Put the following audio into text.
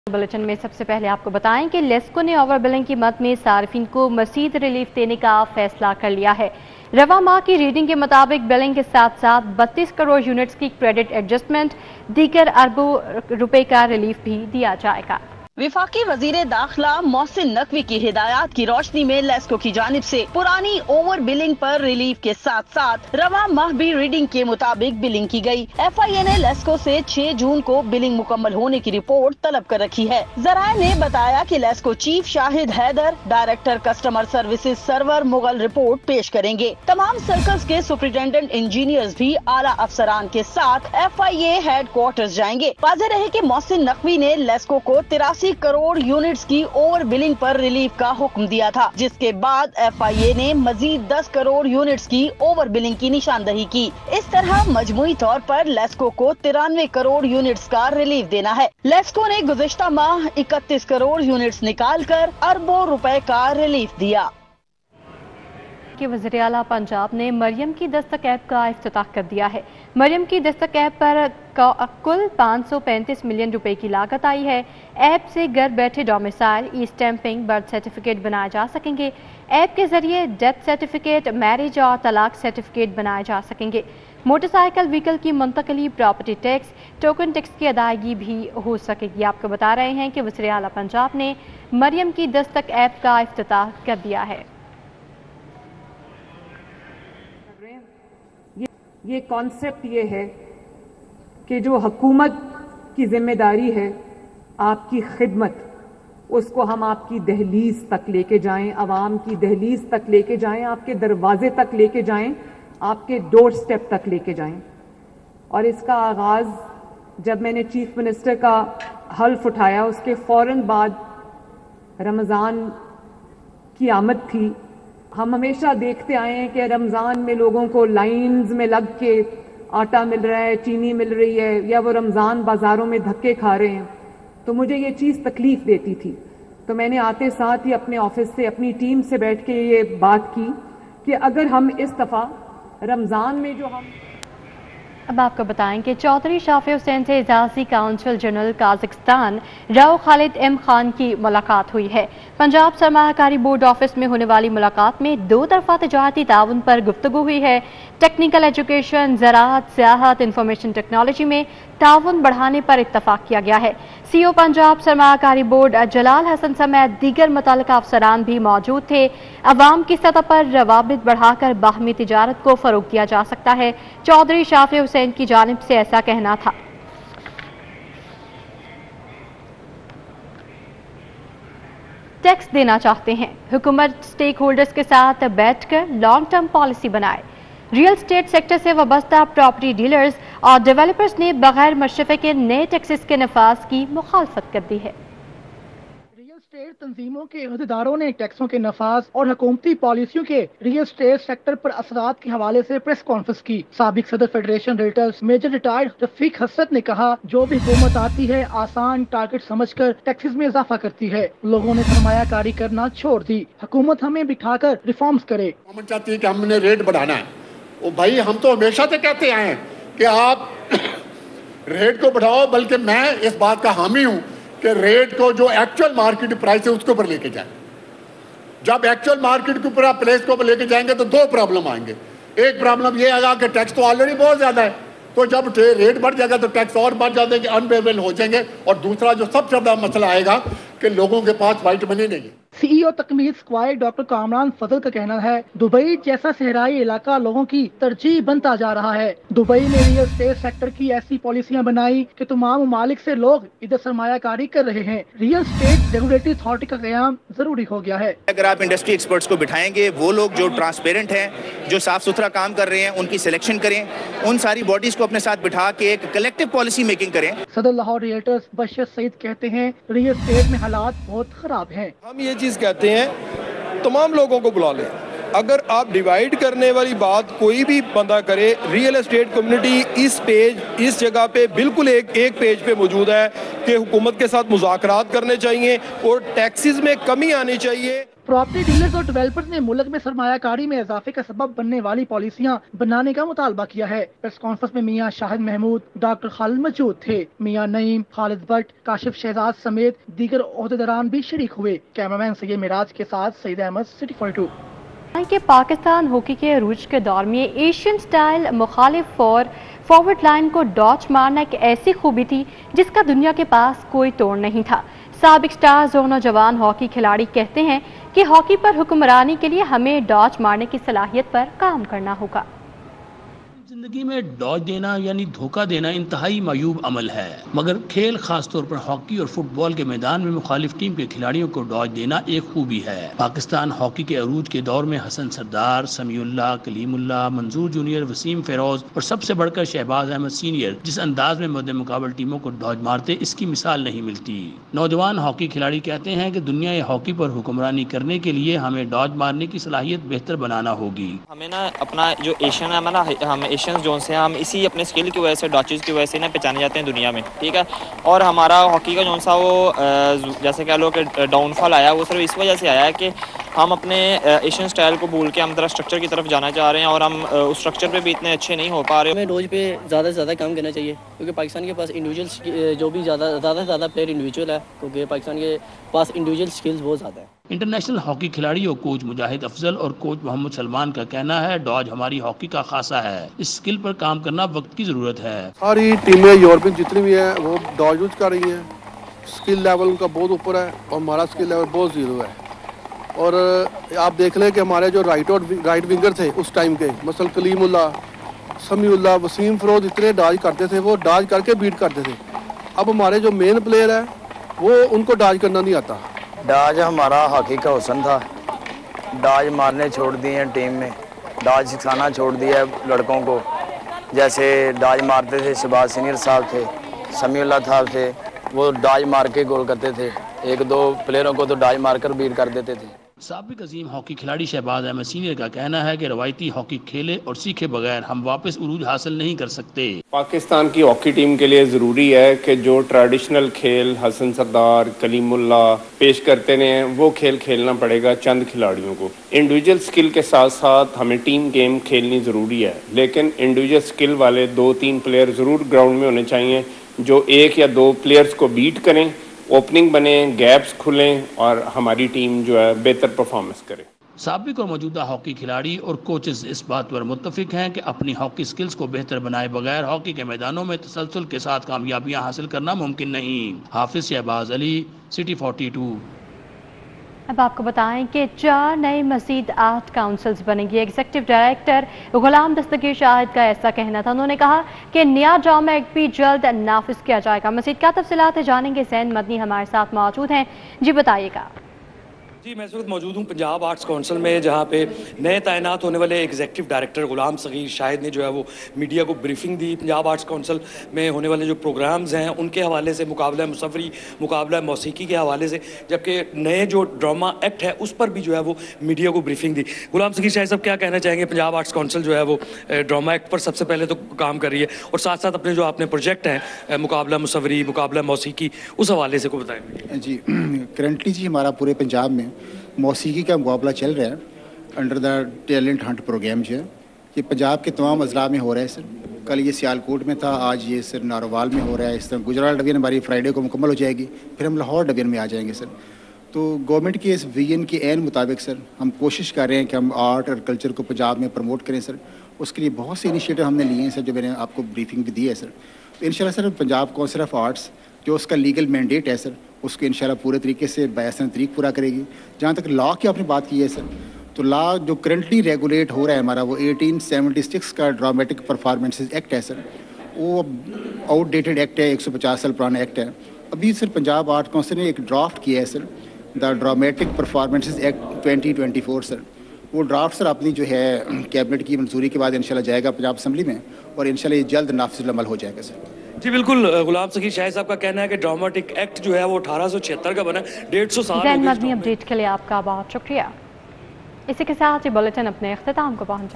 Bulletin में सबसे पहले आपको बताएं कि लेस्को ने ओवर बिलिंग की मद में सार्फिन को मजीद रिलीफ देने का फैसला कर लिया है। रवा माह की रीडिंग के मुताबिक बिलिंग के साथ साथ 32 करोड़ यूनिट्स की क्रेडिट एडजस्टमेंट, दीगर अरबों रुपए का रिलीफ भी दिया जाएगा। वफाकी वजीर दाखिला मोहसिन नकवी की हिदायत की रोशनी में लेस्को की जानिब से पुरानी ओवर बिलिंग पर रिलीफ के साथ साथ रवा माह भी रीडिंग के मुताबिक बिलिंग की गई। FIA ने लेस्को से 6 जून को बिलिंग मुकम्मल होने की रिपोर्ट तलब कर रखी है। जराये ने बताया कि LESCO chief Shahid Haider, director customer services Sarwar Mughal report पेश करेंगे। तमाम सर्कल्स के सुपरिटेंडेंट इंजीनियर्स भी आला अफसरान के साथ FIA हेडक्वार्टर्स जाएंगे। वाज़ेह रहे कि मोहसिन नकवी ने लेस्को को 83 करोड़ यूनिट्स की ओवर बिलिंग पर रिलीफ का हुक्म दिया था, जिसके बाद FIA ने मजीद 10 करोड़ यूनिट्स की ओवर बिलिंग की निशानदही की। इस तरह मजमूई तौर पर लेस्को को 93 करोड़ यूनिट्स का रिलीफ देना है। लेस्को ने गुज़िश्ता माह 31 करोड़ यूनिट्स निकाल कर अरबों रुपए का रिलीफ दिया। वज़ीर आला पंजाब ने मरियम की दस्तक ऐप का इफ्तिताह कर दिया है। मरियम की दस्तक ऐप पर कुल 535 मिलियन रुपए की लागत आई है। ऐप से घर बैठे domicile, e stamping, birth certificate बनाए जा सकेंगे। ऐप के जरिए डेथ सर्टिफिकेट, मैरिज और तलाक सर्टिफिकेट बनाए जा सकेंगे। मोटरसाइकिल व्हीकल की मुंतकली, प्रॉपर्टी टैक्स, टोकन टैक्स की अदायगी भी हो सकेगी। आपको बता रहे हैं कि वज़ीर आला पंजाब ने मरियम की दस्तक ऐप का इफ्तिताह कर दिया है। ये कॉन्सेप्ट ये है कि जो हुकूमत की जिम्मेदारी है आपकी खिदमत, उसको हम आपकी दहलीज तक लेके जाएं, आवाम की दहलीज तक लेके जाएं, आपके दरवाजे तक लेके जाएं, आपके डोर स्टेप तक लेके जाएं। और इसका आगाज़ जब मैंने चीफ मिनिस्टर का हल्फ उठाया, उसके फ़ौरन बाद रमज़ान की आमद थी। हम हमेशा देखते आए हैं कि रमज़ान में लोगों को लाइंस में लग के आटा मिल रहा है, चीनी मिल रही है, या वो रमज़ान बाज़ारों में धक्के खा रहे हैं। तो मुझे ये चीज़ तकलीफ़ देती थी। तो मैंने आते साथ ही अपने ऑफिस से अपनी टीम से बैठ के ये बात की कि अगर हम इस दफ़ा रमज़ान में जो हम अब आपको बताएं कि चौधरी शाफी हुसैन से इजाज़ी council general Kazakhstan Rao Khalid M Khan की मुलाकात हुई है। पंजाब सरमायाकारी बोर्ड ऑफिस में होने वाली मुलाकात में दो तरफा तिजारती ताउन पर गुफ्तगू हुई है। टेक्निकल एजुकेशन, ज़राअत, सियाहत, इंफॉर्मेशन टेक्नोलॉजी में ताउन बढ़ाने पर इत्तफाक किया गया है। CO पंजाब सरमायाकारी बोर्ड जलाल हसन समेत दीगर मुतल्लिका अफसरान भी मौजूद थे। अवाम की सतह पर रवाबित बढ़ाकर बाहमी तिजारत को फरोग दिया जा सकता है। चौधरी शाफी हुसैन की जानिब से ऐसा कहना था। टैक्स देना चाहते हैं, हुकूमत स्टेक होल्डर्स के साथ बैठकर लॉन्ग टर्म पॉलिसी बनाए। रियल स्टेट सेक्टर से वाबस्ता प्रॉपर्टी डीलर्स और डेवलपर्स ने बगैर मशरफे के नए टैक्सेस के नफाज की मुखालफत कर दी है। रियल स्टेट तंजीमों के अहदेदारों ने टैक्सों के नफाज और हुकूमती पॉलिसियों के रियल स्टेट सेक्टर पर असरात के हवाले से प्रेस कॉन्फ्रेंस की। साबिक सदर federation realtors major retired Rafiq Hasrat ने कहा, जो भी हुकूमत आती है आसान टारगेट समझकर टैक्सेस में इजाफा करती है। लोगों ने सरमायाकारी करना छोड़ दी। हुकूमत हमें बिठाकर रिफॉर्म्स करे। गवर्नमेंट चाहती है कि हमने रेट बढ़ाना है। ओ भाई, हम तो हमेशा से कहते आए हैं कि आप रेट को बढ़ाओ, बल्कि मैं इस बात का हामी हूं कि रेट को जो एक्चुअल मार्केट प्राइस है उसके ऊपर लेके जाए। जब एक्चुअल मार्केट के ऊपर प्राइस को लेके जाएंगे तो दो प्रॉब्लम आएंगे। एक प्रॉब्लम ये आएगा कि टैक्स तो ऑलरेडी बहुत ज्यादा है, तो जब रेट बढ़ जाएगा तो टैक्स और बढ़ जाएंगे, अनबेरेबल हो जाएंगे। और दूसरा जो सबसे बड़ा मसला आएगा कि लोगों के पास वाइट मनी नहीं है। CEO तकमील स्क्वायर डॉक्टर कामरान फजल का कहना है, दुबई जैसा सहराई इलाका लोगों की तरजीह बनता जा रहा है। दुबई ने रियल स्टेट सेक्टर की ऐसी पॉलिसियां बनाई कि तमाम ममालिक से लोग इधर सरमायाकारी कर रहे हैं। रियल स्टेट रेगुलेटरी अथॉरिटी का क़याम जरूरी हो गया है। अगर आप इंडस्ट्री एक्सपर्ट्स को बिठाएंगे, वो लोग जो ट्रांसपेरेंट हैं, जो साफ सुथरा काम कर रहे हैं, उनकी सिलेक्शन करें, उन सारी बॉडीज को अपने साथ बिठा के एक कलेक्टिव पॉलिसी मेकिंग करें। सदर लाहौर रियल्टर्स बशर सईद कहते हैं, रियल स्टेट में हालात बहुत खराब हैं। हम ये चीज कहते हैं तमाम लोगों को बुला लें। अगर आप डिवाइड करने वाली बात कोई भी बंदा करे, रियल एस्टेट कम्युनिटी इस जगह पे बिल्कुल एक पेज पे मौजूद है कि हुकूमत के साथ मुज़ाकरात करने चाहिए और टैक्सेस में कमी आनी चाहिए। प्रॉपर्टी डीलर्स और डेवलपर्स ने मुल्क में सरमायाकारी में इजाफे का सबब बनने वाली पॉलिसियां बनाने का मुतालबा किया है। प्रेस कॉन्फ्रेंस में मियां शाहिद महमूद, डॉक्टर खालिद मौजूद थे। मियां नईम, खालिद भट्ट, काशिफ शहजाद समेत दीगर ओहदेदारान भी शरीक हुए। कैमरामैन सैयद मिराज के साथ सईद अहमद, सिटी 42। कि पाकिस्तान हॉकी के अरूज के दौर में एशियन स्टाइल मुखालिफ फॉरवर्ड लाइन को डॉच मारना एक ऐसी खूबी थी जिसका दुनिया के पास कोई तोड़ नहीं था। साबिक स्टार्स और नौजवान हॉकी खिलाड़ी कहते हैं कि हॉकी पर हुक्मरानी के लिए हमें डॉच मारने की सलाहियत पर काम करना होगा। जिंदगी में डॉज देना यानी धोखा देना इंतहाई मायूब अमल है, मगर खेल खास तौर पर हॉकी और फुटबॉल के मैदान में मुखालिफ टीम के खिलाड़ियों को डॉज देना एक खूबी है। पाकिस्तान हॉकी के अरूज के दौर में हसन सरदार, समीउल्लाह, कलीमुल्लाह, मंजूर जूनियर, वसीम फेरोज और सबसे बढ़कर शहबाज अहमद सीनियर जिस अंदाज में मद्दे मुकाबल टीमों को डॉज मारते, इसकी मिसाल नहीं मिलती। नौजवान हॉकी खिलाड़ी कहते हैं कि दुनिया हॉकी पर हुक्मरानी करने के लिए हमें डॉज मारने की सलाहियत बेहतर बनाना होगी। हमें ना अपना जो एशियन है ना, हम एशियन जोन से हम इसी अपने स्किल की वजह से, डॉचेस की वजह से ना पहचाने जाते हैं दुनिया में, ठीक है। और हमारा हॉकी का जोन सा वो जैसे कह लो कि डाउनफॉल आया, वो सिर्फ इस वजह से आया है कि हम अपने एशियन स्टाइल को भूल के हम तरह स्ट्रक्चर की तरफ जाना चाह रहे हैं और हम उस स्ट्रक्चर पे भी इतने अच्छे नहीं हो पा रहे। हमें रोज पे ज़्यादा से ज़्यादा काम करना चाहिए, क्योंकि पाकिस्तान के पास इंडिविजुअल जो भी ज़्यादा से ज़्यादा प्लेयर इंडिविजुअल है, क्योंकि पाकिस्तान के पास इंडिविजुअल स्किल्स बहुत ज़्यादा है। इंटरनेशनल हॉकी खिलाड़ी और कोच मुजाहिद अफजल और कोच मोहम्मद सलमान का कहना है, डॉज हमारी हॉकी का खासा है, इस स्किल पर काम करना वक्त की ज़रूरत है। सारी टीमें यूरोपियन जितनी भी हैं वो डॉज यूज कर रही हैं, स्किल लेवल उनका बहुत ऊपर है और हमारा स्किल लेवल बहुत ज़ीरो है। और आप देख लें कि हमारे जो राइट विंगर थे उस टाइम के, मसल कलीमुल्लाह, समीउल्लाह, वसीम फरोज इतने डाज करते थे, वो डाज करके बीट करते थे। अब हमारे जो मेन प्लेयर है वो उनको डाज करना नहीं आता। डाज हमारा हॉकी का हुस्न था, डाज मारने छोड़ दिए हैं टीम में, डाज सिखाना छोड़ दिया है लड़कों को। जैसे डाज मारते थे शहबाज सीनियर साहब थे, समीउल्लाह साहब थे, वो डाज मार के गोल करते थे, एक दो प्लेयरों को तो डाज मारकर बीट कर देते थे। साबिक अजीम हॉकी खिलाड़ी शहबाज अहमद सीनियर का कहना है कि रवायती हॉकी खेले और सीखे बगैर हम वापस उरूज हासिल नहीं कर सकते। पाकिस्तान की हॉकी टीम के लिए ज़रूरी है कि जो ट्रेडिशनल खेल हसन सरदार, कलीमुल्लाह पेश करते हैं वो खेल खेलना पड़ेगा चंद खिलाड़ियों को। इंडिविजुअल स्किल के साथ साथ हमें टीम गेम खेलनी ज़रूरी है, लेकिन इंडिविजुअल स्किल वाले 2-3 प्लेयर ज़रूर ग्राउंड में होने चाहिए जो 1 या 2 प्लेयर्स को बीट करें, ओपनिंग बने, गैप्स खुलें और हमारी टीम जो है बेहतर परफॉर्मेंस करे। साबिक और मौजूदा हॉकी खिलाड़ी और कोचेस इस बात पर मुत्तफिक हैं कि अपनी हॉकी स्किल्स को बेहतर बनाए बगैर हॉकी के मैदानों में तसलसल के साथ कामयाबियां हासिल करना मुमकिन नहीं। हाफिज शहबाज अली, सिटी 42। अब आपको बताएं कि 4 नए मज़ीद आर्ट काउंसिल्स बनेंगी। एग्जीक्यूटिव डायरेक्टर गुलाम दस्तगीर शाहिद का ऐसा कहना था। उन्होंने कहा कि नया ड्रामा एक्ट भी जल्द नाफिज किया जाएगा। मज़ीद क्या तफसीलात जानेंगे, सैन मदनी हमारे साथ मौजूद हैं। जी बताइएगा। जी, मैं इस वक्त मौजूद हूँ पंजाब आर्ट्स काउंसिल में, जहाँ पे नए तैनात होने वाले एग्जीक्यूटिव डायरेक्टर गुलाम सगीर शाहिद ने जो है वो मीडिया को ब्रीफिंग दी। पंजाब आर्ट्स काउंसिल में होने वाले जो प्रोग्राम्स हैं उनके हवाले से, मुकाबला मुसफ़री, मुकाबला मौसीकी के हवाले से, जबकि नए जो ड्रामा एक्ट है उस पर भी जो है वो मीडिया को ब्रीफिंग दी। गुलाम सगीर शाहिद साहब क्या कहना चाहेंगे? पंजाब आर्ट्स काउंसिल जो है वो ड्रामा एक्ट पर सबसे पहले तो काम कर रही है और साथ साथ अपने जो आपने प्रोजेक्ट हैं मुकाबला मुसफ़री, मुकाबला मौसीकी, उस हवाले से को बताएँ। जी, करंटली जी हमारा पूरे पंजाब में मौसीकी का मुकाबला चल रहा है under the talent hunt program जो है, ये पंजाब के तमाम अजला में हो रहा है सर। कल ये सियालकोट में था, आज ये सर नारोवाल में हो रहा है। इस तरह गुजरात डिवीजन हमारी फ्राइडे को मुकम्मल हो जाएगी, फिर हम लाहौर डिवीजन में आ जाएंगे सर। तो गवर्नमेंट के इस विजन के ऐन मुताबिक सर हम कोशिश कर रहे हैं कि हम आर्ट और कल्चर को पंजाब में प्रमोट करें सर। उसके लिए बहुत से इनिशिएटिव हमने लिए हैं सर, जो मैंने आपको ब्रीफिंग भी दी है सर। तो इंशाल्लाह sir Punjab council of arts जो उसका लीगल मैंडेट है सर, उसको इंशाल्लाह पूरे तरीके से बयासन तरीक पूरा करेगी। जहाँ तक लॉ की आपने बात की है सर, तो लॉ जो करंटली रेगुलेट हो रहा है हमारा, वो 1876 का ड्रामेटिक परफॉर्मेंसेस एक्ट है सर। वो आउटडेटेड एक्ट है, 150 साल पुराना एक्ट है। अभी सर पंजाब आर्ट काउंसिल ने एक ड्राफ्ट किया है sir, the dramatic performances act 2024 sir. वो ड्राफ्ट सर अपनी जो है कैबिनेट की मंजूरी के बाद इंशाल्लाह जाएगा पंजाब असम्बली में और इंशाल्लाह ये जल्द नाफिज अमल हो जाएगा सर। जी बिल्कुल, गुलाम सगीर शाहिद साहब का कहना है कि ड्रामेटिक एक्ट जो है वो 1876 का बना, 150 साल। अपडेट के लिए आपका बहुत शुक्रिया। इसी के साथ ये बुलेटिन अपने इख्तिताम को पहुंचा।